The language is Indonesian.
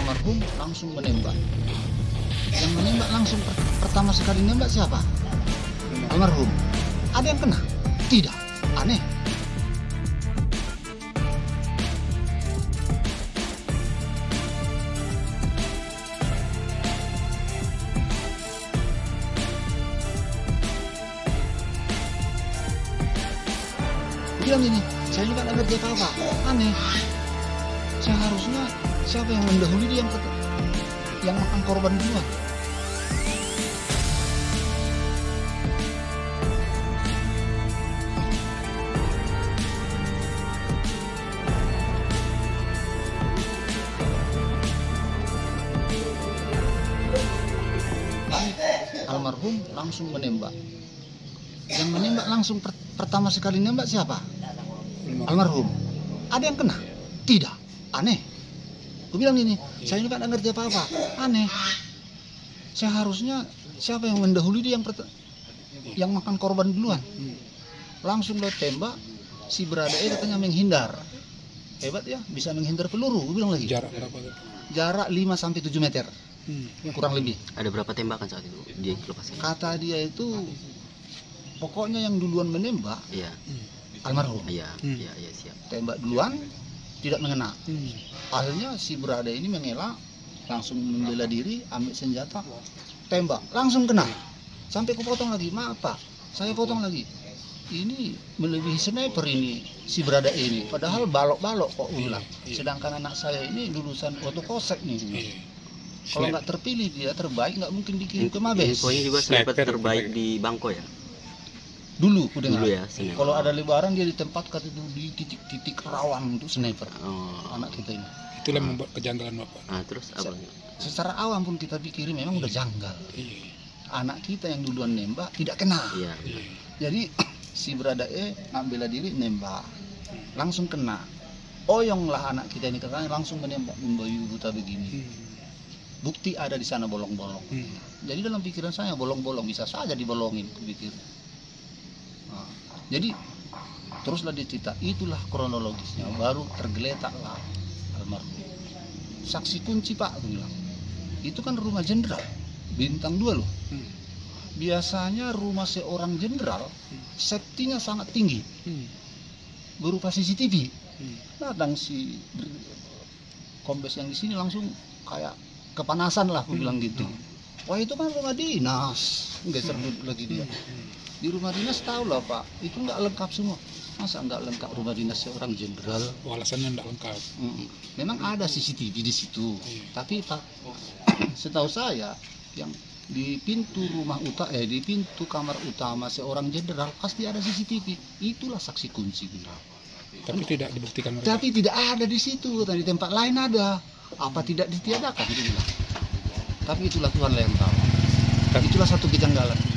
almarhum langsung menembak. Yang menembak langsung pertama sekali nembak siapa? Almarhum. Ada yang kena? Tidak. Aneh. Bilang ini, saya ini kan ada ngerti apa-apa. Aneh. Seharusnya siapa yang mendahului dia yang makan korban duluan. Almarhum langsung menembak. Yang menembak langsung pertama sekali nembak siapa? Almarhum. Ada yang kena? Tidak. Aneh. Gue bilang ini, saya ini kan nggak ngerti apa-apa. Aneh. Seharusnya siapa yang mendahului dia yang makan korban duluan. Langsung lo tembak, si beradae katanya menghindar. Hebat ya, bisa menghindar peluru. Gue bilang lagi. Jarak berapa? Jarak 5-7 meter. Kurang lebih. Ada berapa tembakan saat itu dia lepaskan? Kata dia itu pokoknya yang duluan menembak Iya. almarhum. Iya, iya, iya, siap. Tembak duluan tidak mengena. Akhirnya si berada ini mengelak, langsung membela diri, ambil senjata, tembak, langsung kena. Sampai ku potong lagi, maaf Pak, saya potong lagi. Ini melebihi sniper ini si berada ini. Padahal balok-balok kok ulang. Sedangkan anak saya ini lulusan Otokosek nih. Kalau nggak terpilih dia terbaik nggak mungkin dikirim ke Mabes. Infonya juga sniper terbaik di Bangko ya? Dulu ku dengar. Dulu ya, kalau ada lebaran dia ditempatkan itu di titik-titik rawan untuk sniper. Anak kita ini. Itulah membuat kejanggalan Bapak. Ah, terus apa? Secara awam pun kita pikirin memang udah janggal. Anak kita yang duluan nembak tidak kena. Iya. Jadi si beradae ngambil diri nembak, langsung kena. Oyonglah anak kita ini katanya langsung menembak membayu buta begini. Bukti ada di sana bolong-bolong. Jadi dalam pikiran saya bolong-bolong bisa saja dibolongin, kupikir. Nah, jadi teruslah dicerita, itulah kronologisnya. Baru tergeletaklah almarhum. Saksi kunci Pak, aku bilang. Itu kan rumah jenderal, bintang 2 loh. Biasanya rumah seorang jenderal safety-nya sangat tinggi, berupa CCTV. Datang si kombes yang di sini langsung kayak kepanasan lah, aku bilang gitu. Wah itu kan rumah dinas, geser lagi dia. Di rumah dinas tahu lah Pak, itu nggak lengkap semua. Masa nggak lengkap rumah dinas seorang jenderal? Alasannya nggak lengkap. Memang ada CCTV di situ, tapi Pak, setahu saya yang di pintu di pintu kamar utama seorang jenderal pasti ada CCTV. Itulah saksi kunci. Tapi tidak dibuktikan mereka. Tapi tidak ada di situ, di tempat lain ada. Apa tidak ditiadakan? Tapi itulah Tuhan yang tahu. Itulah satu kejanggalan.